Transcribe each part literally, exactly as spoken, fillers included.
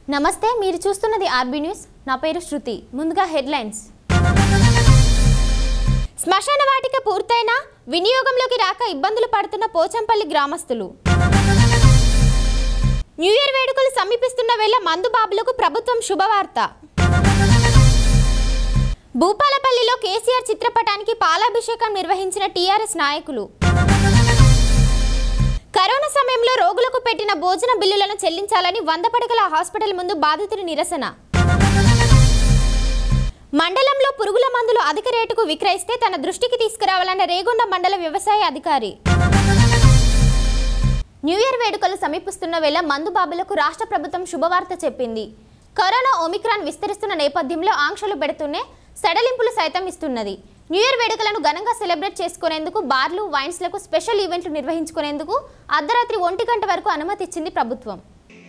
నమస్తే, మీరు చూస్తున్నది ఆర్బీ న్యూస్. నా పేరు శృతి. ముందుగా హెడ్లైన్స్. శ్మశాన వాటిక పూర్తయినా వినియోగంలోకి రాక ఇబ్బందులు పడుతున్న పోచంపల్లి గ్రామస్తులు. న్యూ ఇయర్ వేడుకలు సమీపిస్తున్న వేళ మందు బాబులకు ప్రభుత్వం శుభవార్త. భూపాలపల్లిలో కేసీఆర్ చిత్రపటానికి పాలాభిషేకం నిర్వహించిన టీఆర్ఎస్ నాయకులు. కరోనా సమయంలో రోగులకు పెట్టిన భోజన బిల్లులను చెల్లించాలని వంద పడకల హాస్పిటల్ ముందు బాధితుడి నిరసన. మండలంలో పురుగుల మందులు అధిక రేటుకు విక్రయిస్తే తన దృష్టికి తీసుకురావాలన్న రేగొండ మండల వ్యవసాయ అధికారి. న్యూ ఇయర్ వేడుకలు సమీపిస్తున్న వేళ మందు బాబులకు రాష్ట్ర ప్రభుత్వం శుభవార్త చెప్పింది. కరోనా ఒమిక్రాన్ విస్తరిస్తున్న నేపథ్యంలో ఆంక్షలు పెడుతూనే సడలింపులు సైతం ఇస్తున్నది. న్యూ ఇయర్ వేడుకలను ఘనంగా సెలబ్రేట్ చేసుకునేందుకు బార్లు, వైన్స్లకు స్పెషల్ ఈవెంట్లు నిర్వహించుకునేందుకు అర్ధరాత్రి ఒంటి గంట వరకు అనుమతి ఇచ్చింది ప్రభుత్వం.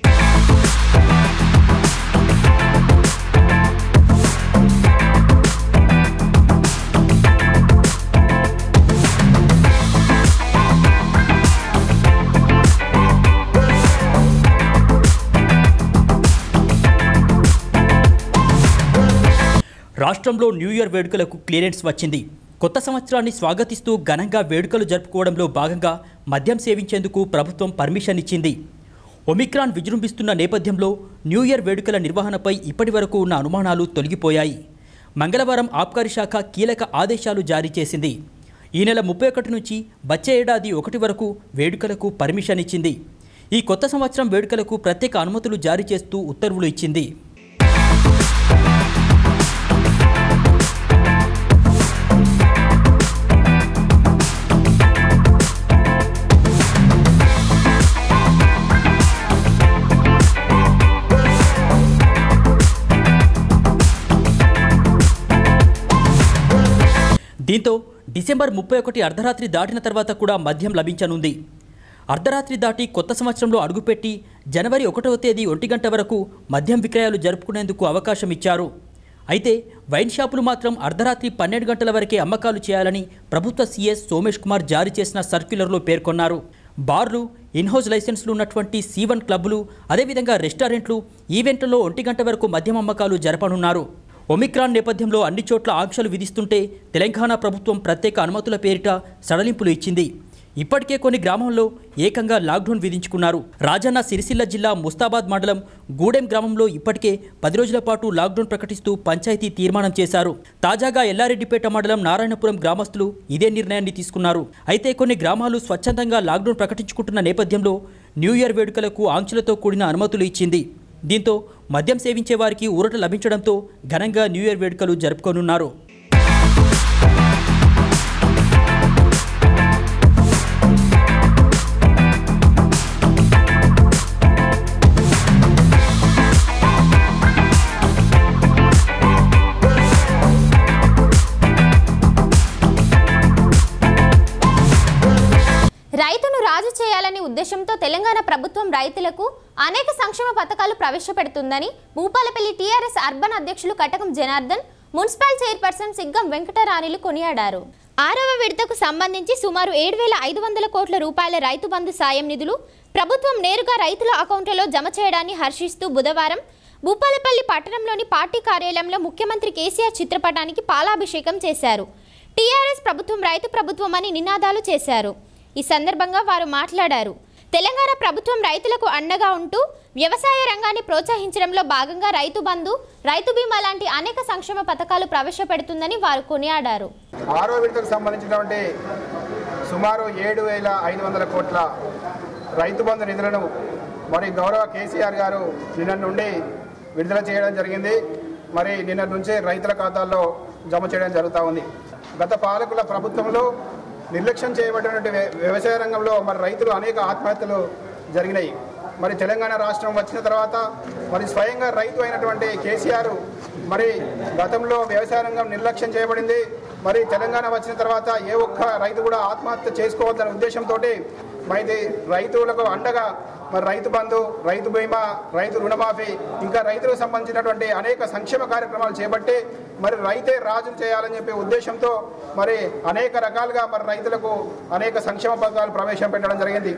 రాష్ట్రంలో న్యూ ఇయర్ వేడుకలకు క్లియరెన్స్ వచ్చింది. కొత్త సంవత్సరాన్ని స్వాగతిస్తూ ఘనంగా వేడుకలు జరుపుకోవడంలో భాగంగా మద్యం సేవించేందుకు ప్రభుత్వం పర్మిషన్ ఇచ్చింది. ఒమిక్రాన్ విజృంభిస్తున్న నేపథ్యంలో న్యూ ఇయర్ వేడుకల నిర్వహణపై ఇప్పటి వరకు ఉన్న అనుమానాలు తొలగిపోయాయి. మంగళవారం ఆబ్కారీ శాఖ కీలక ఆదేశాలు జారీ చేసింది. ఈ నెల ముప్పై ఒకటి నుంచి వచ్చే ఏడాది ఒకటి వరకు వేడుకలకు పర్మిషన్ ఇచ్చింది. ఈ కొత్త సంవత్సరం వేడుకలకు ప్రత్యేక అనుమతులు జారీ చేస్తూ ఉత్తర్వులు ఇచ్చింది. దీంతో డిసెంబర్ ముప్పై ఒకటి అర్ధరాత్రి దాటిన తర్వాత కూడా మద్యం లభించనుంది. అర్ధరాత్రి దాటి కొత్త సంవత్సరంలో అడుగుపెట్టి జనవరి ఒకటవ తేదీ ఒంటి గంట వరకు మద్యం విక్రయాలు జరుపుకునేందుకు అవకాశం ఇచ్చారు. అయితే వైన్ షాపులు మాత్రం అర్ధరాత్రి పన్నెండు గంటల వరకే అమ్మకాలు చేయాలని ప్రభుత్వ సీఎస్ సోమేష్ కుమార్ జారీ చేసిన సర్క్యులర్లో పేర్కొన్నారు. బార్లు, ఇన్హౌస్ లైసెన్సులు ఉన్నటువంటి సి వన్ క్లబ్లు, అదేవిధంగా రెస్టారెంట్లు, ఈవెంట్లలో ఒంటి గంట వరకు మద్యం అమ్మకాలు జరపనున్నారు. ఒమిక్రాన్ నేపథ్యంలో అన్ని చోట్ల ఆంక్షలు విధిస్తుంటే తెలంగాణ ప్రభుత్వం ప్రత్యేక అనుమతుల పేరిట సడలింపులు ఇచ్చింది. ఇప్పటికే కొన్ని గ్రామాల్లో ఏకంగా లాక్డౌన్ విధించుకున్నారు. రాజన్న సిరిసిల్ల జిల్లా ముస్తాబాద్ మండలం గూడెం గ్రామంలో ఇప్పటికే పది రోజుల పాటు లాక్డౌన్ ప్రకటిస్తూ పంచాయతీ తీర్మానం చేశారు. తాజాగా ఎల్లారెడ్డిపేట మండలం నారాయణపురం గ్రామస్తులు ఇదే నిర్ణయాన్ని తీసుకున్నారు. అయితే కొన్ని గ్రామాలు స్వచ్ఛందంగా లాక్డౌన్ ప్రకటించుకుంటున్న నేపథ్యంలో న్యూ ఇయర్ వేడుకలకు ఆంక్షలతో కూడిన అనుమతులు ఇచ్చింది. దీంతో మద్యం సేవించే వారికి ఊరట లభించడంతో ఘనంగా న్యూ ఇయర్ వేడుకలు జరుపుకోనున్నారు. రైతును రాజు చేయాలనే ఉద్దేశంతో తెలంగాణ ప్రభుత్వం రైతులకు అనేక సంక్షేమ పథకాలు ప్రవేశపెడుతుందని భూపాలపల్లి టీఆర్ఎస్ అర్బన్ అధ్యక్షులు కటకం జనార్దన్, మున్సిపల్ చైర్పర్సన్ సిగ్గం వెంకటరాణిలు కొనియాడారు. ఆరవ విడతకు సంబంధించి సుమారు ఏడు వేల ఐదు వందల కోట్ల రూపాయల రైతు బంధు సాయం నిధులు ప్రభుత్వం నేరుగా రైతుల అకౌంట్లలో జమ చేయడాన్ని హర్షిస్తూ బుధవారం భూపాలపల్లి పట్టణంలోని పార్టీ కార్యాలయంలో ముఖ్యమంత్రి కేసీఆర్ చిత్రపటానికి పాలాభిషేకం చేశారు. టీఆర్ఎస్ ప్రభుత్వం రైతు ప్రభుత్వం అని నినాదాలు చేశారు. ఈ సందర్భంగా వారు మాట్లాడారు. తెలంగాణ ప్రభుత్వం రైతులకు అండగా ఉంటూ వ్యవసాయ రంగాన్ని ప్రోత్సహించడంలో భాగంగా రైతు బంధు, రైతు బీమా లాంటి అనేక సంక్షేమ పథకాలు ప్రవేశపెడుతుందని వారు కొనియాడారు. ఆరో విడతకు సంబంధించినటువంటి సుమారు ఏడు వేల ఐదు వందల కోట్ల రైతు బంధు నిధులను మరి గౌరవ కేసీఆర్ గారు నిన్న నుండి విడుదల చేయడం జరిగింది. మరి నిన్న నుంచే రైతుల ఖాతాల్లో జమ చేయడం జరుగుతూ ఉంది. గత పాలకుల ప్రభుత్వంలో నిర్లక్ష్యం చేయబడినటువంటి వ్యవసాయ రంగంలో మరి రైతులు అనేక ఆత్మహత్యలు జరిగినాయి. మరి తెలంగాణ రాష్ట్రం వచ్చిన తర్వాత మరి స్వయంగా రైతు అయినటువంటి కేసీఆర్ మరి గతంలో వ్యవసాయ రంగం నిర్లక్ష్యం చేయబడింది. మరి తెలంగాణ వచ్చిన తర్వాత ఏ ఒక్క రైతు కూడా ఆత్మహత్య చేసుకోవద్దనే ఉద్దేశంతో మరి రైతులకు అండగా మరి రైతు బంధు, రైతు బీమా, రైతు రుణమాఫీ ఇంకా రైతులకు సంబంధించినటువంటి అనేక సంక్షేమ కార్యక్రమాలు చేపట్టి మరి రైతే రాజు చేయాలని చెప్పే ఉద్దేశంతో మరి అనేక రకాలుగా మరి రైతులకు అనేక సంక్షేమ పథకాలు ప్రవేశపెట్టడం జరిగింది.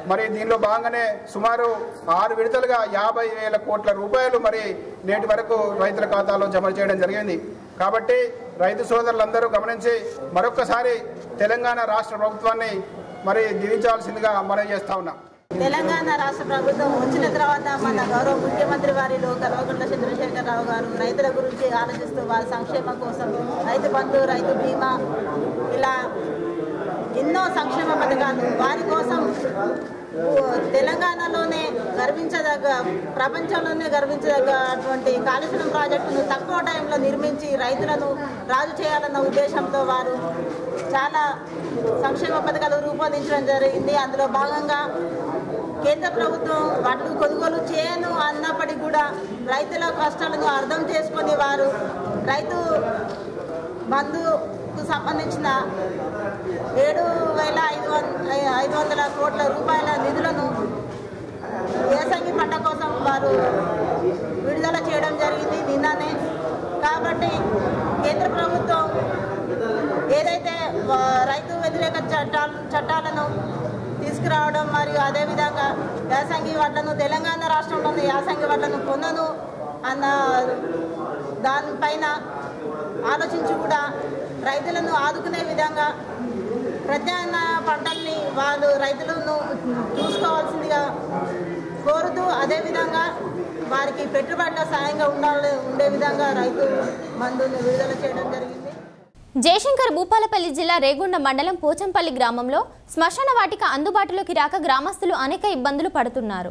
మరి దీనిలో భాగంగానే సుమారు ఆరు విడతలుగా యాభై వేల కోట్ల రూపాయలు మరి నేటి వరకు రైతుల ఖాతాలో జమ చేయడం జరిగింది. కాబట్టి రైతు సోదరులందరూ గమనించి మరొక్కసారి తెలంగాణ రాష్ట్ర ప్రభుత్వాన్ని మరి దీవించాల్సిందిగా మనవి చేస్తా ఉన్నాం. తెలంగాణ రాష్ట్ర ప్రభుత్వం వచ్చిన తర్వాత మన గౌరవ ముఖ్యమంత్రి వారిలో కల్వకుంట్ల చంద్రశేఖరరావు గారు రైతుల గురించి ఆలోచిస్తూ వారి సంక్షేమం కోసం రైతు బంధు, రైతు బీమా ఇలా ఎన్నో సంక్షేమ పథకాలు వారి కోసం తెలంగాణలోనే గర్వించదగ్గ ప్రపంచంలోనే గర్వించదగ్గ అటువంటి కాళేశ్వరం ప్రాజెక్టును తక్కువ టైంలో నిర్మించి రైతులను రాజు చేయాలన్న ఉద్దేశంతో వారు చాలా సంక్షేమ పథకాలు రూపొందించడం జరిగింది. అందులో భాగంగా కేంద్ర ప్రభుత్వం వడ్లు కొనుగోలు చేయను అన్నప్పటికీ కూడా రైతుల కష్టాలను అర్థం చేసుకొని వారు రైతు బంధుకు సంబంధించిన ఏడు వేల ఐదు ఐదు వందల కోట్ల రూపాయల నిధులను యాసంగి పంట కోసం వారు విడుదల చేయడం జరిగింది నిన్ననే. కాబట్టి కేంద్ర ప్రభుత్వం ఏదైతే రైతు వ్యతిరేక చట్టాలు చట్టాలను తీసుకురావడం మరియు అదేవిధంగా యాసంగి వడ్లను తెలంగాణ రాష్ట్రంలోని యాసంగి వడ్లను పొందను అన్న దానిపైన ఆలోచించి కూడా రైతులను ఆదుకునే విధంగా ప్రత్యామ్నాయ పంటల్ని వాళ్ళు రైతులను చూసుకోవాల్సిందిగా కోరుతూ అదేవిధంగా వారికి పెట్టుబడుల సాయంగా ఉండాలి ఉండే విధంగా రైతు మందును విడుదల చేయడం జరిగింది. జయశంకర్ భూపాలపల్లి జిల్లా రేగొండ మండలం పోచంపల్లి గ్రామంలో శ్మశాన వాటిక అందుబాటులోకి రాక గ్రామస్తులు అనేక ఇబ్బందులు పడుతున్నారు.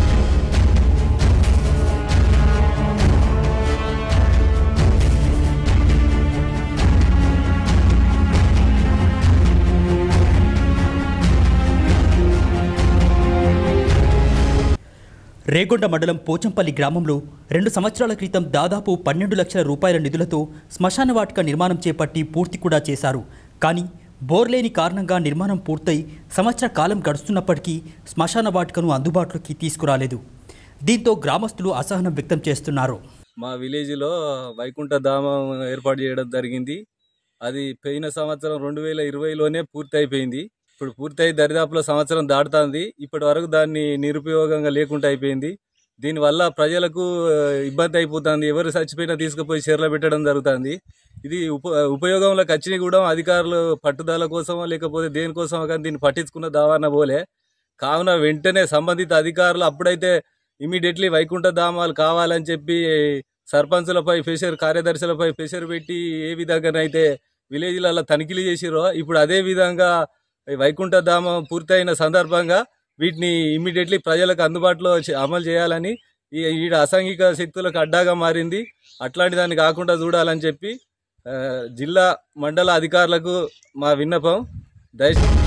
రేగొండ మండలం పోచంపల్లి గ్రామంలో రెండు సంవత్సరాల క్రితం దాదాపు పన్నెండు లక్షల రూపాయల నిధులతో శ్మశాన వాటిక నిర్మాణం చేపట్టి పూర్తి కూడా చేశారు. కానీ బోర్లేని కారణంగా నిర్మాణం పూర్తయి సంవత్సర కాలం గడుస్తున్నప్పటికీ శ్మశాన వాటికను అందుబాటులోకి తీసుకురాలేదు. దీంతో గ్రామస్తులు అసహనం వ్యక్తం చేస్తున్నారు. మా విలేజ్లో వైకుంఠ ధామం ఏర్పాటు చేయడం జరిగింది. అది పోయిన సంవత్సరం రెండు వేల ఇరవైలోనే పూర్తి అయిపోయింది. ఇప్పుడు పూర్తయి దరిదాపులో సంవత్సరం దాటుతుంది. ఇప్పటి వరకు దాన్ని నిరుపయోగంగా లేకుండా అయిపోయింది. దీనివల్ల ప్రజలకు ఇబ్బంది అయిపోతుంది. ఎవరు చచ్చిపోయినా తీసుకుపోయి చీరలో పెట్టడం జరుగుతుంది. ఇది ఉప ఉపయోగంలోకి వచ్చినా కూడా అధికారులు పట్టుదల కోసమో లేకపోతే దేనికోసమో కానీ దీన్ని పట్టించుకున్న దావాన పోలే. కావున వెంటనే సంబంధిత అధికారులు అప్పుడైతే ఇమీడియట్లీ వైకుంఠ ధామాలు కావాలని చెప్పి సర్పంచులపై ప్రెషర్, కార్యదర్శులపై ప్రెషర్ పెట్టి ఏ విధంగానైతే విలేజ్లలో తనిఖీలు చేసిరో ఇప్పుడు అదే విధంగా వైకుంఠ ధామం పూర్తయిన సందర్భంగా వీటిని ఇమ్మీడియట్లీ ప్రజలకు అందుబాటులో అమలు చేయాలని ఈ అసాంఘిక శక్తులకు అడ్డాగా మారింది. అట్లాంటి దాన్ని కాకుండా చూడాలని చెప్పి జిల్లా మండల అధికారులకు మా విన్నపం. దయచేసి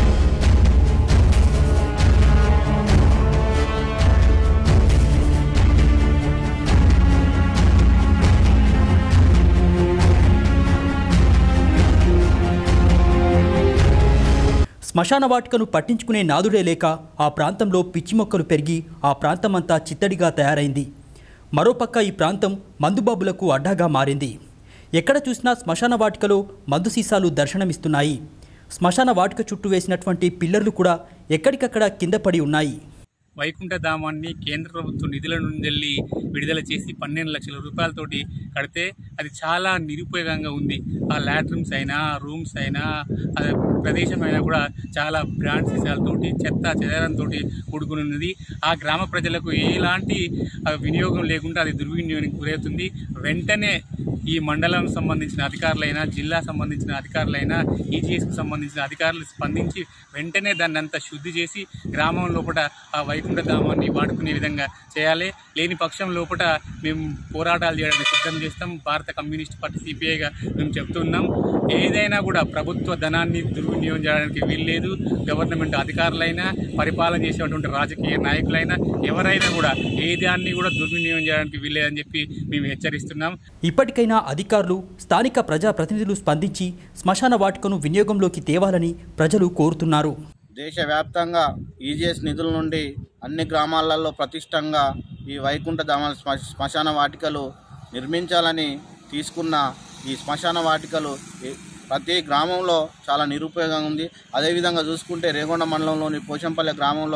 శ్మశాన వాటికను పట్టించుకునే నాదుడే లేక ఆ ప్రాంతంలో పిచ్చి మొక్కలు పెరిగి ఆ ప్రాంతమంతా చిత్తడిగా తయారైంది. మరోపక్క ఈ ప్రాంతం మందుబాబులకు అడ్డాగా మారింది. ఎక్కడ చూసినా శ్మశాన వాటికలో మందు సీసాలు దర్శనమిస్తున్నాయి. శ్మశాన వాటిక చుట్టూ వేసినటువంటి పిల్లర్లు కూడా ఎక్కడికక్కడ కింద పడి ఉన్నాయి. వైకుంఠ ధామాన్ని కేంద్ర ప్రభుత్వం నిధుల నుండి విడుదల చేసి పన్నెండు లక్షల రూపాయలతోటి కడితే అది చాలా నిరుపయోగంగా ఉంది. ఆ లాట్రిన్స్ అయినా రూమ్స్ అయినా ప్రదేశం అయినా కూడా చాలా బ్రాండ్ సీసాలతోటి చెత్త చెదారంతో కూడుకుని ఉన్నది. ఆ గ్రామ ప్రజలకు ఎలాంటి వినియోగం లేకుండా అది దుర్వినియోగానికి గురవుతుంది. వెంటనే ఈ మండలం సంబంధించిన అధికారులైనా, జిల్లా సంబంధించిన అధికారులైనా, ఈజీఎస్కి సంబంధించిన అధికారులు స్పందించి వెంటనే దాన్ని అంతా శుద్ధి చేసి గ్రామం లోపల ఆ వైకుంఠ ధామాన్ని వాడుకునే విధంగా చేయాలి. లేని పక్షం లోపల మేము పోరాటాలు చేయడానికి సిద్ధం చేస్తాం. భారత కమ్యూనిస్ట్ పార్టీ సిపిఐగా మేము చెప్తున్నాం. ఏదైనా కూడా ప్రభుత్వ ధనాన్ని దుర్వినియోగం చేయడానికి వీల్లేదు. గవర్నమెంట్ అధికారులైనా, పరిపాలన చేసేటువంటి రాజకీయ నాయకులైనా ఎవరైనా కూడా ఏ దాన్ని కూడా దుర్వినియోగం చేయడానికి వీల్లేదని చెప్పి మేము హెచ్చరిస్తున్నాం. ఇప్పటికైనా అధికారులు, స్థానిక ప్రజాప్రతినిధులు స్పందించి శ్మశాన వాటికను వినియోగంలోకి తేవాలని ప్రజలు కోరుతున్నారు. దేశవ్యాప్తంగా ఈజీఎస్ నిధుల నుండి అన్ని గ్రామాలలో ప్రతిష్టంగా ఈ వైకుంఠ ధామాల శ్మశాన వాటికలు నిర్మించాలని తీసుకున్న ఈ శ్మశాన వాటికలు ప్రతి గ్రామంలో చాలా నిరుపయోగంగా ఉంది. అదేవిధంగా చూసుకుంటే రేగొండ మండలంలోని పోచంపల్లి గ్రామంలో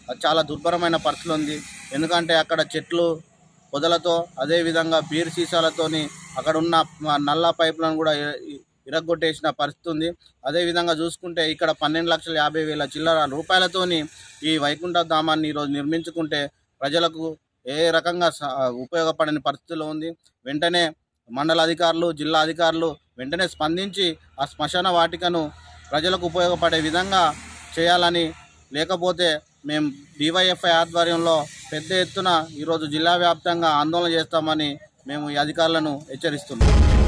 చాలా దుర్భరమైన పరిస్థితి ఉంది. ఎందుకంటే అక్కడ చెట్లు పొదలతో అదేవిధంగా బీర్ సీసాలతోని అక్కడ ఉన్న నల్ల పైపులను కూడా ఇరగొట్టేసిన పరిస్థితి ఉంది. అదేవిధంగా చూసుకుంటే ఇక్కడ పన్నెండు లక్షల యాభై వేల చిల్లర రూపాయలతోని ఈ వైకుంఠ ధామాన్ని ఈరోజు నిర్మించుకుంటే ప్రజలకు ఏ రకంగా ఉపయోగపడని పరిస్థితిలో ఉంది. వెంటనే మండల అధికారులు, జిల్లా అధికారులు వెంటనే స్పందించి ఆ శ్మశాన వాటికను ప్రజలకు ఉపయోగపడే విధంగా చేయాలని, లేకపోతే మేము డివైఎఫ్ఐ ఆధ్వర్యంలో పెద్ద ఎత్తున ఈరోజు జిల్లా వ్యాప్తంగా ఆందోళన చేస్తామని మేము ఈ అధికారులను హెచ్చరిస్తున్నాం.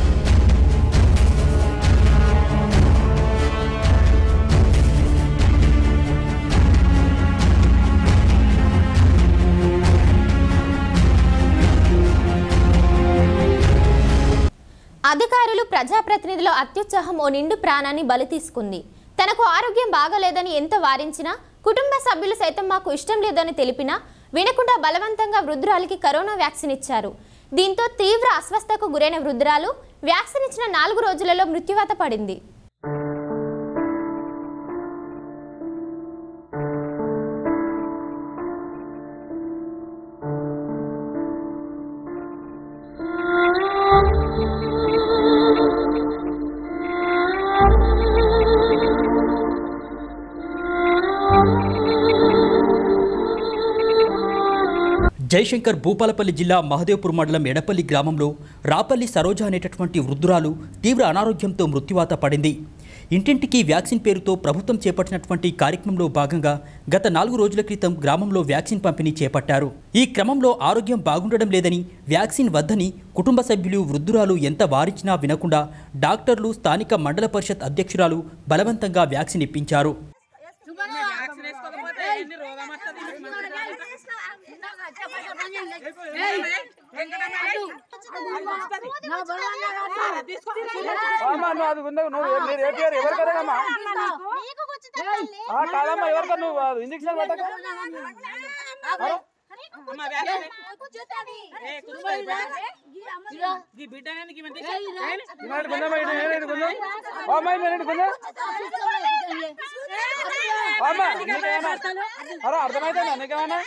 అధికారులు ప్రజాప్రతినిధుల అత్యుత్సాహం ఓ నిండు ప్రాణాన్ని బలి తీసుకుంది. తనకు ఆరోగ్యం బాగలేదని ఎంత వారించినా, కుటుంబ సభ్యులు సైతం మాకు ఇష్టం లేదని తెలిపినా వినకుండా బలవంతంగా వృద్ధురాలికి కరోనా వ్యాక్సిన్ ఇచ్చారు. దీంతో తీవ్ర అస్వస్థకు గురైన వృద్ధురాలు వ్యాక్సిన్ ఇచ్చిన నాలుగు రోజులలో మృత్యువాత పడింది. జయశంకర్ భూపాలపల్లి జిల్లా మహదేవ్పూర్ మండలం ఎడపల్లి గ్రామంలో రాపల్లి సరోజ అనేటటువంటి వృద్ధురాలు తీవ్ర అనారోగ్యంతో మృత్యువాత పడింది. ఇంటింటికి వ్యాక్సిన్ పేరుతో ప్రభుత్వం చేపట్టినటువంటి కార్యక్రమంలో భాగంగా గత నాలుగు రోజుల క్రితం గ్రామంలో వ్యాక్సిన్ పంపిణీ చేపట్టారు. ఈ క్రమంలో ఆరోగ్యం బాగుండడం లేదని, వ్యాక్సిన్ వద్దని కుటుంబ సభ్యులు వృద్ధురాలు ఎంత వారించినా వినకుండా డాక్టర్లు, స్థానిక మండల పరిషత్ అధ్యక్షురాలు బలవంతంగా వ్యాక్సిన్ ఇప్పించారు. ఇంజక్షన్ పెట్టక అర్థమైతే నీకేమన్నా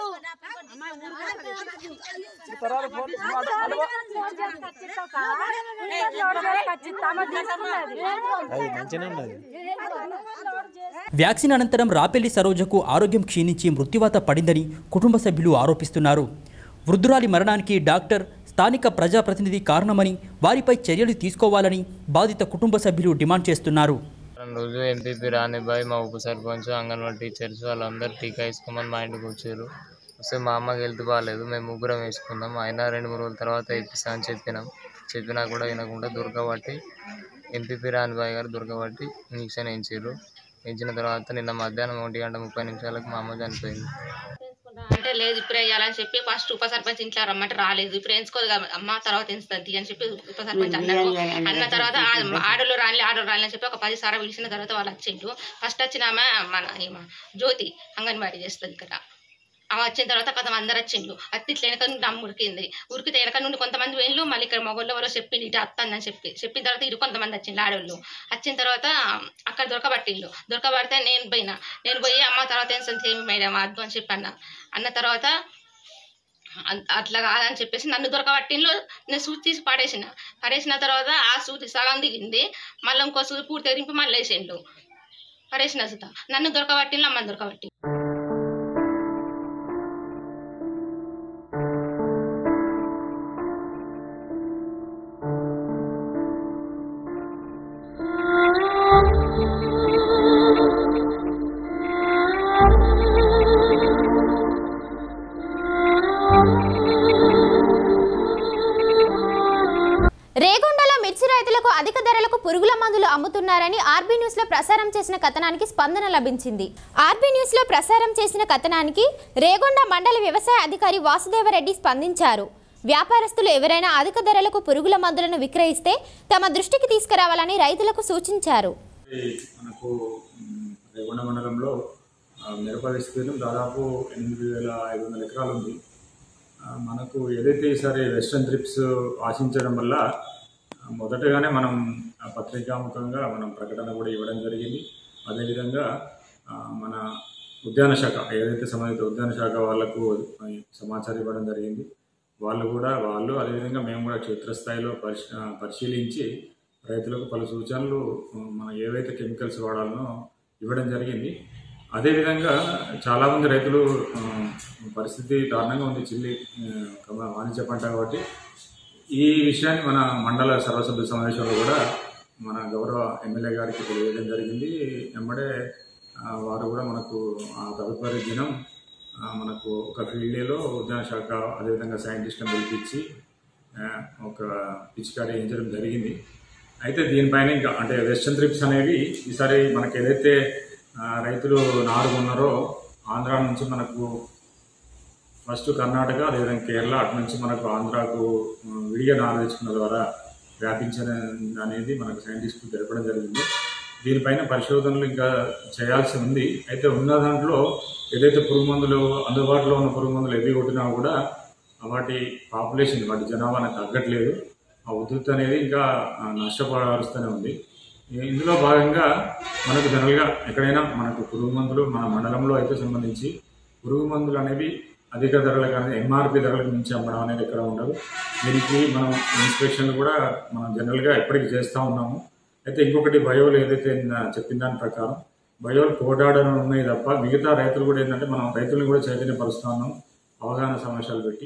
వ్యాక్సిన్ అనంతరం రాపెల్లి సరోజకు ఆరోగ్యం క్షీణించి మృత్యువాత పడిందని కుటుంబ సభ్యులు ఆరోపిస్తున్నారు. వృద్ధురాలి మరణానికి డాక్టర్, స్థానిక ప్రజాప్రతినిధి కారణమని, వారిపై చర్యలు తీసుకోవాలని బాధిత కుటుంబ సభ్యులు డిమాండ్ చేస్తున్నారు. రోజు ఎంపీపీ రానిబాయ్, మా ఉప సర్పంచ్, అంగన్వాడీ టీచర్స్ వాళ్ళందరూ టీకా వేసుకోమని మా ఇంటికి వచ్చారు. వస్తే మా అమ్మకి హెల్త్ బాగాలేదు, మేము ముగ్గురం వేసుకున్నాం. అయినా రెండు మూడు రోజుల తర్వాత ఇప్పిస్తా అని చెప్పినాం. చెప్పినా కూడా వినకుండా దొరకబట్టి ఎంపీపీ రానిబాయ్ గారు దొరకబట్టి ఇంజక్షన్ వేయించారు. వేయించిన తర్వాత నిన్న మధ్యాహ్నం ఒంటి గంట ముప్పై నిమిషాలకు మా అమ్మ చనిపోయింది. అంటే లేదు ఇప్పుడు వేయాలని చెప్పి ఫస్ట్ ఉప సర్పంచ్ ఇంట్లో రమ్మంటే రాలేదు. ఇప్పుడు వేయించుకోదు అమ్మ తర్వాత వేస్తుంది అని చెప్పి ఉప సర్పంచ్ అన్నారు. అన్న తర్వాత ఆడలు రాని ఆడలు రాని అని చెప్పి ఒక పది సార్లు పిలిచిన తర్వాత వాళ్ళు వచ్చిండు. ఫస్ట్ వచ్చిన ఆమె మన జ్యోతి అంగన్వాడీ చేస్తుంది ఇక్కడ. ఆమె వచ్చిన తర్వాత కొంత అందరు వచ్చిండ్రు. అత్తి ఇట్లా వెనక నుండి అమ్మ ఉరికింది. ఉరికితే వెనక నుండి కొంతమంది వేళ్ళు, మళ్ళీ ఇక్కడ మొగళ్ళు ఎవరో చెప్పింది ఇటు అత్తందని చెప్పి చెప్పిన తర్వాత ఇటు కొంతమంది వచ్చిండ్రు ఆడవాళ్ళు. వచ్చిన తర్వాత అక్కడ దొరకబట్టిండ్రు. దొరకబడితే నేను పోయినా నేను పోయి అమ్మ తర్వాత ఏం సంత ఏమి మేడం అద్దు అని చెప్పి అన్న అన్న తర్వాత అట్లా కాదని చెప్పేసి నన్ను దొరకబట్టిండ్రు. నేను సూది తీసి పడేసిన పడేసిన తర్వాత ఆ సూది సగం దిగింది. మళ్ళీ ఇంకో సూది పూర్తి తెరింపి మళ్ళీ వేసిండు. పడేసిన సుత నన్ను దొరకబట్టిండ్రు, అమ్మని దొరకబట్టి. రేగొండలో మిర్చి రైతులకు అధిక ధరలకు పురుగుల మందులు అమ్ముతున్నారని ఆర్బీ న్యూస్ లో ప్రసారం చేసిన కథనానికి స్పందన లభించింది. ఆర్బీ న్యూస్ లో ప్రసారం చేసిన కథనానికి రేగొండ మండల వ్యవసాయ అధికారి వాసుదేవరెడ్డి స్పందించారు. వ్యాపారస్తులు ఎవరైనా అధిక ధరలకు పురుగుల మందులను విక్రయిస్తే తమ దృష్టికి తీసుకురావాలని రైతులకు సూచించారు. మనకు రేగొండ మండలంలో మిరప విస్తీర్ణం దాదాపు ఎనిమిది వేల ఐదు వందల ఎకరాలు ఉంది. మనకు ఏదైతే ఈసారి వెస్టర్న్ ట్రిప్స్ ఆశించడం వల్ల మొదటగానే మనం పత్రికాముఖంగా మనం ప్రకటన కూడా ఇవ్వడం జరిగింది. అదేవిధంగా మన ఉద్యాన శాఖ ఏదైతే సంబంధిత ఉద్యాన శాఖ వాళ్ళకు సమాచారం ఇవ్వడం జరిగింది. వాళ్ళు కూడా వాళ్ళు అదేవిధంగా మేము కూడా క్షేత్రస్థాయిలో పరిశీ పరిశీలించి రైతులకు పలు సూచనలు మనం ఏవైతే కెమికల్స్ వాడాలనో ఇవ్వడం జరిగింది. అదేవిధంగా చాలామంది రైతులు పరిస్థితి దారుణంగా ఉంది, చిల్లి వాణిజ్య పంట కాబట్టి ఈ విషయాన్ని మన మండల సర్వసభ్య సమావేశంలో కూడా మన గౌరవ ఎమ్మెల్యే గారికి తెలియజేయడం జరిగింది. వెంబడే వారు కూడా మనకు ఆ తదుపరి దినం మనకు ఒక ఫీల్డ్లో ఉద్యాన శాఖ అదేవిధంగా సైంటిస్ట్లను పిలిపించి ఒక పిచికారీ చేయించడం జరిగింది. అయితే దీనిపైన ఇంకా అంటే వెస్టర్న్ ట్రిప్స్ అనేవి ఈసారి మనకు ఏదైతే రైతులు నారు ఉన్నారో ఆంధ్ర నుంచి మనకు ఫస్ట్ కర్ణాటక అదేవిధంగా కేరళ అటు నుంచి మనకు ఆంధ్రాకు విడిగా నారు తెచ్చుకున్న ద్వారా వ్యాపించడం అనేది మనకు సైంటిస్టులు తెలపడం జరిగింది. దీనిపైన పరిశోధనలు ఇంకా చేయాల్సి ఉంది. అయితే ఉన్న దాంట్లో ఏదైతే పురుగు మందులు అందుబాటులో ఉన్న పురుగు మందులు ఎవి కొట్టినా కూడా వాటి పాపులేషన్ వాటి జనాభా తగ్గట్లేదు. ఆ ఉధృతి అనేది ఇంకా నష్టపరుస్తూనే ఉంది. ఇందులో భాగంగా మనకు జనరల్గా ఎక్కడైనా మనకు పురుగు మందులు మన మండలంలో అయితే సంబంధించి పురుగు మందులు అనేవి అధిక ధరలు కానీ ఎంఆర్పి ధరలకు మించి అమ్మడం అనేది ఎక్కడ ఉండదు. దీనికి మనం ఇన్స్పెక్షన్లు కూడా మనం జనరల్గా ఎప్పటికీ చేస్తూ ఉన్నాము. అయితే ఇంకొకటి బయోలు ఏదైతే చెప్పిన దాని ప్రకారం బయోలు పోటాడడం ఉన్నాయి తప్ప మిగతా రైతులు కూడా ఏంటంటే మనం రైతులను కూడా చైతన్యపరుస్తూ ఉన్నాం అవగాహన సమావేశాలు పెట్టి.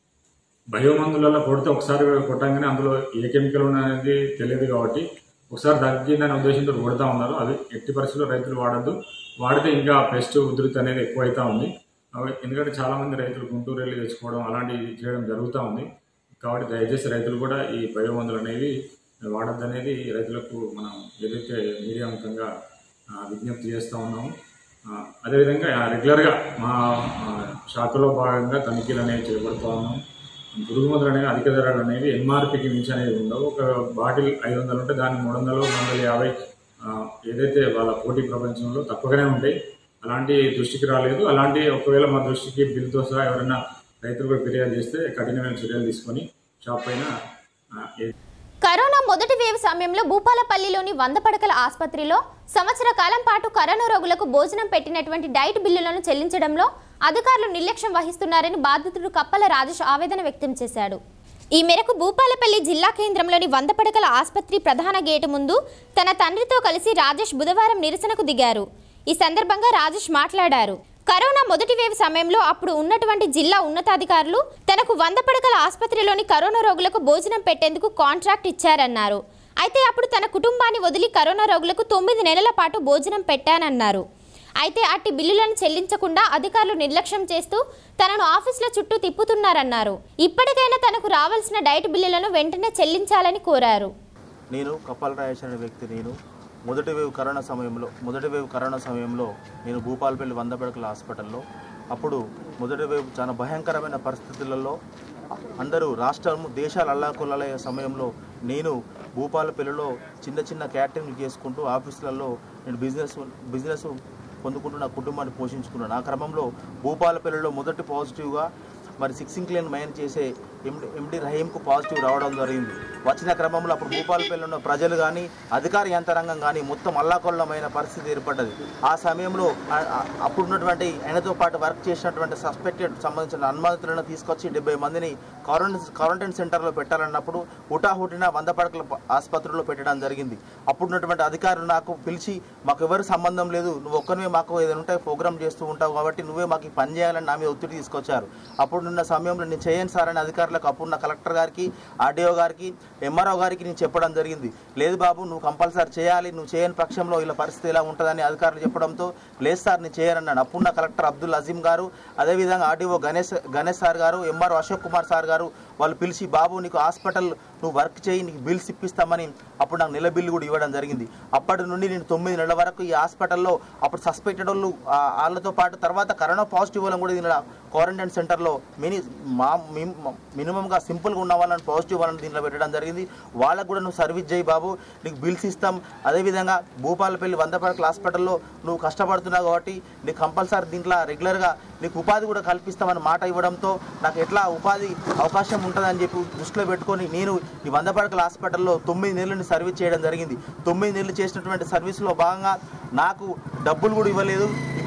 బయో మందులలో కొడితే ఒకసారి కొట్టంగానే అందులో ఏ కెమికల్ ఉన్నది తెలియదు కాబట్టి ఒకసారి తగ్గిందనే ఉద్దేశంతో కొడుతూ ఉన్నారు. అది ఎట్టి పరిస్థితుల్లో రైతులు వాడద్దు, వాడితే ఇంకా పెస్ట్ ఉధృతి అనేది ఎక్కువైతా ఉంది. ఎందుకంటే చాలామంది రైతులు గుంటూరు వెళ్ళి తెచ్చుకోవడం అలాంటివి చేయడం జరుగుతూ ఉంది. కాబట్టి దయచేసి రైతులు కూడా ఈ బయో మందులు అనేవి వాడద్దు అనేది రైతులకు మనం ఏదైతే మీడియా ముఖంగా విజ్ఞప్తి చేస్తూ ఉన్నాము. అదేవిధంగా రెగ్యులర్గా మా శాఖలో భాగంగా తనిఖీలు అనేవి చేపడుతూ ఉన్నాం. పురుగు మందులు అనేవి అధిక ధరలు అనేవి ఎంఆర్పికి మించి అనేవి ఉండవు. ఒక బాటిల్ ఐదు వందలు ఉంటే దాన్ని మూడు వందలు మూడు వందల యాభై ఏదైతే వాళ్ళ పోటీ ప్రపంచంలో తక్కువగానే ఉంటాయి. అలాంటి దృష్టికి రాలేదు. అలాంటి ఒకవేళ మా దృష్టికి బిల్తో సహా ఎవరైనా రైతులు కూడా ఫిర్యాదు చేస్తే కఠినమైన చర్యలు తీసుకొని షాప్ పైన. కరోనా మొదటి వేవ్ సమయంలో భూపాలపల్లిలోని వంద పడకల ఆసుపత్రిలో సంవత్సర కాలం పాటు కరోనా రోగులకు భోజనం పెట్టినటువంటి డైట్ బిల్లులను చెల్లించడంలో అధికారులు నిర్లక్ష్యం వహిస్తున్నారని బాధితుడు కప్పల రాజేష్ ఆవేదన వ్యక్తం చేశాడు. ఈ మేరకు భూపాలపల్లి జిల్లా కేంద్రంలోని వంద పడకల ఆసుపత్రి ప్రధాన గేటు ముందు తన తండ్రితో కలిసి రాజేష్ బుధవారం నిరసనకు దిగారు. ఈ సందర్భంగా రాజేష్ మాట్లాడారు. కరోనా మొదటి వేవ్ సమయంలో అప్పుడు ఉన్నటువంటి జిల్లా ఉన్నతాధికారులు తనకు వంద పడకల ఆసుపత్రిలోని కరోనా రోగులకు భోజనం పెట్టేందుకు కాంట్రాక్ట్ ఇచ్చారన్నారు. అయితే అప్పుడు తన కుటుంబాన్ని వదిలి కరోనా రోగులకు తొమ్మిది నెలల పాటు భోజనం పెట్టానన్నారు. అయితే అట్టి బిల్లులను చెల్లించకుండా అధికారులు నిర్లక్ష్యం చేస్తూ తనను ఆఫీసుల చుట్టూ తిప్పుతున్నారన్నారు. ఇప్పటికైనా తనకు రావాల్సిన డైట్ బిల్లులను వెంటనే చెల్లించాలని కోరారు. నేను కప్పల రాజేష్ అనే వ్యక్తి. నేను మొదటి వేవ్ కరోనా సమయంలో మొదటి వేవ్ కరోనా సమయంలో నేను భూపాలపల్లి వంద పడకల హాస్పిటల్లో అప్పుడు మొదటి వేవ్ చాలా భయంకరమైన పరిస్థితులలో అందరూ రాష్ట్రం దేశాలు అల్లాకొల్లలయ్యే సమయంలో నేను భూపాలపల్లిలో చిన్న చిన్న క్యాటరింగ్ చేసుకుంటూ ఆఫీసులలో నేను బిజినెస్ బిజినెస్ పొందుకుంటూ నా కుటుంబాన్ని పోషించుకున్నాను. ఆ క్రమంలో భూపాలపల్లిలో మొదటి పాజిటివ్గా మరి సిక్సింగ్ క్లీన్ మైన్ చేసే ఎండి ఎండి రహీంకు పాజిటివ్ రావడం జరిగింది. వచ్చిన క్రమంలో అప్పుడు భూపాలపల్లిలో ఉన్న ప్రజలు కానీ అధికార యంత్రాంగం కానీ మొత్తం అల్లాకొల్లమైన పరిస్థితి ఏర్పడ్డది. ఆ సమయంలో అప్పుడున్నటువంటి ఆయనతో పాటు వర్క్ చేసినటువంటి సస్పెక్టెడ్ సంబంధించిన అనుమతులను తీసుకొచ్చి డెబ్బై మందిని క్వారంటైన్ క్వారంటైన్ సెంటర్లో పెట్టాలన్నప్పుడు హుటాహుటిన వంద పడకల ఆసుపత్రిలో పెట్టడం జరిగింది. అప్పుడున్నటువంటి అధికారులు నాకు పిలిచి మాకు ఎవరు సంబంధం లేదు, నువ్వు ఒక్కరివే మాకు ఏదైనా ఉంటే ప్రోగ్రామ్ చేస్తూ ఉంటావు కాబట్టి నువ్వే మాకు ఈ పని చేయాలని నా మీద ఒత్తిడి తీసుకొచ్చారు. అప్పుడున్న సమయంలో నేను చేయను సార్ అని అధికారులకు అప్పుడున్న కలెక్టర్ గారికి ఆర్డీఓ గారికి ఎంఆర్ఓ గారికి నేను చెప్పడం జరిగింది. లేదు బాబు నువ్వు కంపల్సరీ చేయాలి, నువ్వు చేయని పక్షంలో ఇలా పరిస్థితి ఎలా ఉంటుందని అధికారులు చెప్పడంతో లేదు సార్ నేను చేయనన్నాను. అప్పుడున్న కలెక్టర్ అబ్దుల్ అజీం గారు అదేవిధంగా ఆర్డీఓ గణేష్ గణేష్ సార్ గారు ఎంఆర్ఓ అశోక్ కుమార్ సార్ గారు వాళ్ళు పిలిచి బాబు నీకు హాస్పిటల్ నువ్వు వర్క్ చేయి నీకు బిల్స్ ఇప్పిస్తామని అప్పుడు నాకు నెల బిల్లు కూడా ఇవ్వడం జరిగింది. అప్పటి నుండి నేను తొమ్మిది నెలల వరకు ఈ హాస్పిటల్లో అప్పుడు సస్పెక్టెడ్ వాళ్ళు వాళ్ళతో పాటు తర్వాత కరోనా పాజిటివ్ వాళ్ళని కూడా దీనిలో క్వారంటైన్ సెంటర్లో మినీ మా మినిమంగా సింపుల్గా ఉన్న వాళ్ళని పాజిటివ్ వాళ్ళని దీనిలో పెట్టడం జరిగింది. వాళ్ళకు కూడా నువ్వు సర్వీస్ చేయి బాబు నీకు బిల్స్ ఇస్తాం. అదేవిధంగా భూపాలపల్లి వంద పడకల హాస్పిటల్లో నువ్వు కష్టపడుతున్నావు కాబట్టి నీకు కంపల్సరీ దీంట్లో రెగ్యులర్గా నీకు ఉపాధి కూడా కల్పిస్తామని మాట ఇవ్వడంతో నాకు ఎట్లా ఉపాధి అవకాశం ఉంటుందని చెప్పి దృష్టిలో పెట్టుకొని నేను ఈ వంద పడకల హాస్పిటల్లో తొమ్మిది నెలలని సర్వీస్ చేయడం జరిగింది. తొమ్మిది నెలలు చేసినటువంటి సర్వీస్లో భాగంగా నాకు డబ్బులు కూడా ఇవ్వలేదు.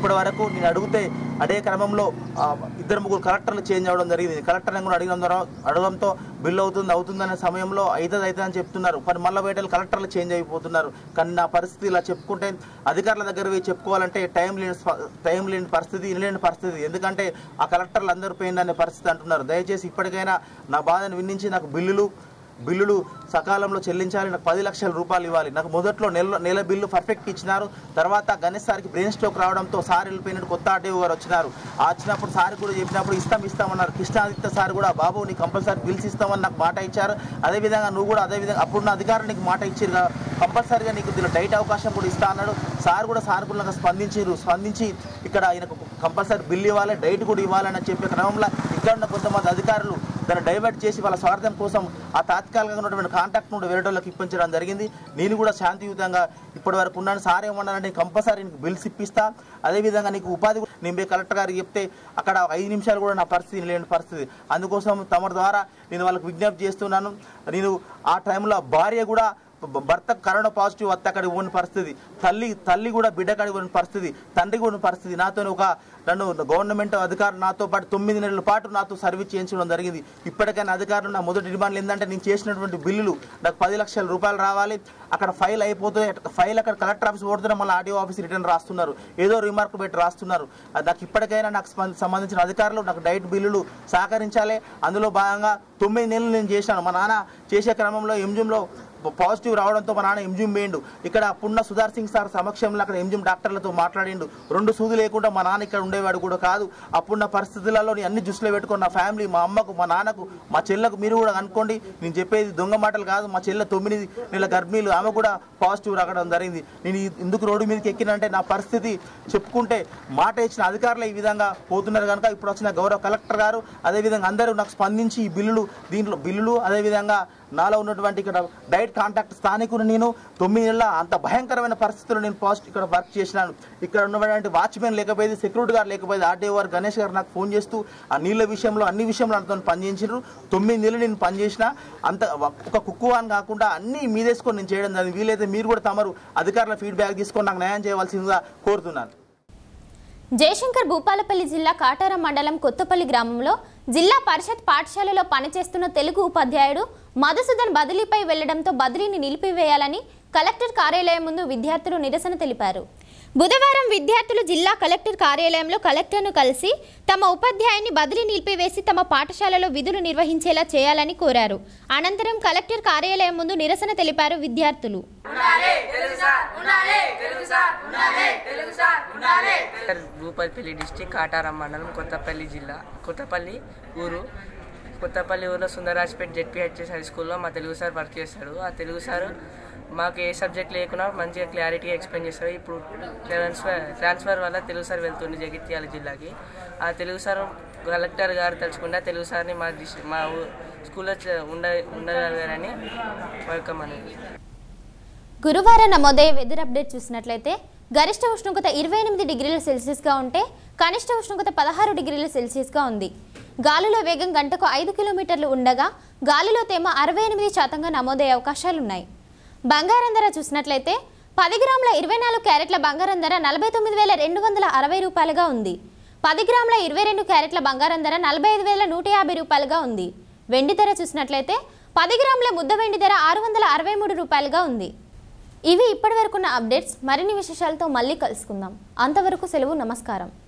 ఇప్పటి వరకు నేను అడిగితే అదే క్రమంలో ఇద్దరు ముగ్గురు కలెక్టర్లు చేంజ్ అవ్వడం జరిగింది. కలెక్టర్ని కూడా అడిగిన అడగడంతో బిల్లు అవుతుంది అవుతుందనే సమయంలో అవుతుంది అవుతుంది అని చెప్తున్నారు. మరి మళ్ళీ బయట కలెక్టర్లు చేంజ్ అయిపోతున్నారు. కానీ నా పరిస్థితి ఇలా చెప్పుకుంటే అధికారుల దగ్గర పోయి చెప్పుకోవాలంటే టైం లేని టైం లేని పరిస్థితి ఇనలేని పరిస్థితి. ఎందుకంటే ఆ కలెక్టర్లు అందరూ పోయింది అనే పరిస్థితి అంటున్నారు. దయచేసి ఇప్పటికైనా నా బాధను విన్నించి నాకు బిల్లులు బిల్లులు సకాలంలో చెల్లించాలి. నాకు పది లక్షల రూపాయలు ఇవ్వాలి. నాకు మొదట్లో నెల నెల బిల్లు పర్ఫెక్ట్ ఇచ్చినారు. తర్వాత గణేష్ సార్కి బ్రెయిన్ స్ట్రోక్ రావడంతో సార్ వెళ్ళిపోయినట్టు కొత్త ఆర్టీఓ గారు వచ్చినారు. వచ్చినప్పుడు సార్ కూడా చెప్పినప్పుడు ఇస్తాం ఇస్తామన్నారు. కృష్ణాదిత్య సార్ కూడా బాబు నీకు కంపల్సరీ బిల్స్ ఇస్తామని నాకు మాట ఇచ్చారు. అదేవిధంగా నువ్వు కూడా అదేవిధంగా అప్పుడున్న అధికారులు నీకు మాట ఇచ్చారు, కంపల్సరీగా నీకు దీనిలో డైట్ అవకాశం కూడా ఇస్తా అన్నాడు. సార్ కూడా సానుకూలంగా స్పందించారు. స్పందించి ఇక్కడ ఆయనకు కంపల్సరీ బిల్లు ఇవ్వాలి, డైట్ కూడా ఇవ్వాలని చెప్పే క్రమంలో ఇక్కడ ఉన్న కొంతమంది అధికారులు దాన్ని డైవర్ట్ చేసి వాళ్ళ స్వార్థం కోసం ఆ తాత్కాలికంగా ఉన్నటువంటి కాంటాక్ట్ నుండి వేరే వాళ్ళకి ఇప్పించడం జరిగింది. నేను కూడా శాంతియుతంగా ఇప్పటి వరకు ఉన్నాను. సార్ ఏమన్నానంటే కంపల్సరీ నీకు బిల్స్ ఇప్పిస్తా, అదేవిధంగా నీకు ఉపాధి నేను పోయి కలెక్టర్ గారికి చెప్తే అక్కడ ఐదు నిమిషాలు కూడా నా పరిస్థితి లేని పరిస్థితి. అందుకోసం తమ ద్వారా నేను వాళ్ళకి విజ్ఞప్తి చేస్తున్నాను. నేను ఆ టైంలో భార్య కూడా భర్త కరోనా పాజిటివ్ వస్తే అక్కడికి పోని పరిస్థితి, తల్లి తల్లి కూడా బిడ్డ కాడికి పోయిన పరిస్థితి, తండ్రి కూడా పరిస్థితి. నాతో ఒక నన్ను గవర్నమెంట్ అధికారులు నాతో పాటు తొమ్మిది నెలల పాటు నాతో సర్వీస్ చేయించడం జరిగింది. ఇప్పటికైనా అధికారులు నా మొదటి డిమాండ్లు ఏంటంటే నేను చేసినటువంటి బిల్లులు నాకు పది లక్షల రూపాయలు రావాలి. అక్కడ ఫైల్ అయిపోతుంది, ఫైల్ అక్కడ కలెక్టర్ ఆఫీస్ పోతున్నా మళ్ళీ ఆర్డీఓ ఆఫీస్ రిటర్న్ రాస్తున్నారు, ఏదో రిమార్క్ పెట్టి రాస్తున్నారు. నాకు ఇప్పటికైనా నాకు సంబంధించిన అధికారులు నాకు డైట్ బిల్లులు సహకరించాలి. అందులో భాగంగా తొమ్మిది నెలలు నేను చేశాను. మా నాన్న చేసే క్రమంలో ఎంజిఎంలో పాజిటివ్ రావడంతో మా నాన్న ఎంజిఎం వేయండు. ఇక్కడ పున్న సుధార్ సింగ్ సార్ సమక్షంలో అక్కడ ఎంజిఎం డాక్టర్లతో మాట్లాడిండు. రెండు సూది లేకుండా మా నాన్న ఇక్కడ ఉండేవాడు కూడా కాదు. అప్పుడున్న పరిస్థితులలో నేను అన్ని దృష్టిలో పెట్టుకుని నా ఫ్యామిలీ, మా అమ్మకు, మా నాన్నకు, మా చెల్లెకు మీరు కూడా అనుకోండి, నేను చెప్పేది దొంగ మాటలు కాదు. మా చెల్లె తొమ్మిది నెలల గర్భిణీలు, ఆమె కూడా పాజిటివ్ రావడం జరిగింది. నేను ఎందుకు రోడ్డు మీదకి ఎక్కినంటే నా పరిస్థితి చెప్పుకుంటే మాట ఇచ్చిన అధికారులు ఈ విధంగా పోతున్నారు కనుక ఇప్పుడు వచ్చిన గౌరవ కలెక్టర్ గారు అదేవిధంగా అందరూ నాకు స్పందించి ఈ బిల్లులు దీంట్లో బిల్లులు అదేవిధంగా నాలో ఉన్నటువంటి ఇక్కడ డైట్ కాంటాక్ట్ స్థానికులు నేను తొమ్మిది నెలల అంత భయంకరమైన పరిస్థితుల్లో నేను పాజిటివ్ ఇక్కడ వర్క్ చేసినాను. ఇక్కడ ఉన్నటువంటి వాచ్మెన్ లేకపోయేది, సెక్యూరిటీ గారు లేకపోయేది, ఆర్డీఓ గారు గణేష్ గారు నాకు ఫోన్ చేస్తూ ఆ నీళ్ళ విషయంలో అన్ని విషయంలో అంతా పనిచేసినారు. తొమ్మిది నెలలు నేను పనిచేసిన అంత ఒక కుక్కు అని కాకుండా అన్ని మీదేసుకొని నేను చేయడం జరిగింది. వీలైతే మీరు కూడా తమరు అధికారుల ఫీడ్బ్యాక్ తీసుకొని నాకు న్యాయం చేయవలసిందిగా కోరుతున్నాను. జయశంకర్ భూపాలపల్లి జిల్లా కాటారం మండలం కొత్తపల్లి గ్రామంలో జిల్లా పరిషత్ పాఠశాలలో పనిచేస్తున్న తెలుగు ఉపాధ్యాయుడు మధుసూదన్ బదిలీపై వెళ్లడంతో బదిలీని నిలిపివేయాలని కలెక్టర్ కార్యాలయం ముందు విద్యార్థులు నిరసన తెలిపారు. బుధవారం విద్యార్థులు జిల్లా కలెక్టర్ కార్యాలయంలో కలెక్టర్ను కలిసి తమ ఉపాధ్యాయుని బదిలీ నిలిపివేసి తమ పాఠశాలలో విధులు నిర్వహించేలా చేయాలని కోరారు. అనంతరం కలెక్టర్ కార్యాలయం ముందు నిరసన తెలిపారు విద్యార్థులు. భూపాలపల్లి డిస్టిక్ కాటారం మండలం కొత్తపల్లి జిల్లా కొత్తపల్లి ఊరు కొత్తపల్లి ఊరిలో సుందరాజ్పేట్ జెడ్పీహెచ్ఎస్ హై స్కూల్లో మా తెలుగు సార్ వర్క్ చేస్తాడు. ఆ తెలుగు సార్ మాకు ఏ సబ్జెక్ట్ లేకున్నా మంచిగా క్లారిటీగా ఎక్స్ప్లెయిన్ చేస్తారు. ఇప్పుడు ట్రాన్స్ఫర్ ట్రాన్స్ఫర్ వల్ల తెలుగు సార్ వెళ్తుంది జగిత్యాల జిల్లాకి. ఆ తెలుగు సార్ కలెక్టర్ గారు తలుచుకుంటే తెలుగు సార్ని మా మా స్కూల్లో ఉండ ఉండగలరని వెల్కమ్ అనేది. గురువారం నమోదయ్యే వెదర్ అప్డేట్ చూసినట్లయితే గరిష్ట ఉష్ణోగ్రత ఇరవై ఎనిమిది డిగ్రీల సెల్సియస్గా ఉంటే కనిష్ట ఉష్ణోగ్రత పదహారు డిగ్రీల సెల్సియస్గా ఉంది. గాలిలో వేగం గంటకు ఐదు కిలోమీటర్లు ఉండగా గాలిలో తేమ అరవై ఎనిమిది శాతంగా నమోదయ్యే అవకాశాలున్నాయి. బంగారం ధర చూసినట్లయితే పది గ్రాముల ఇరవై నాలుగు క్యారెట్ల బంగారం ధర నలభై తొమ్మిది వేల రెండు వందల అరవై రూపాయలుగా ఉంది. పది గ్రాముల ఇరవై రెండు క్యారెట్ల బంగారం ధర నలభై ఐదు వేల నూట యాభై రూపాయలుగా ఉంది. వెండి ధర చూసినట్లయితే పది గ్రాముల ముద్ద వెండి ధర ఆరు వందల అరవై మూడు రూపాయలుగా ఉంది. ఇవి ఇప్పటి వరకున్న అప్డేట్స్. మరిన్ని విశేషాలతో మళ్ళీ కలుసుకుందాం. అంతవరకు సెలవు. నమస్కారం.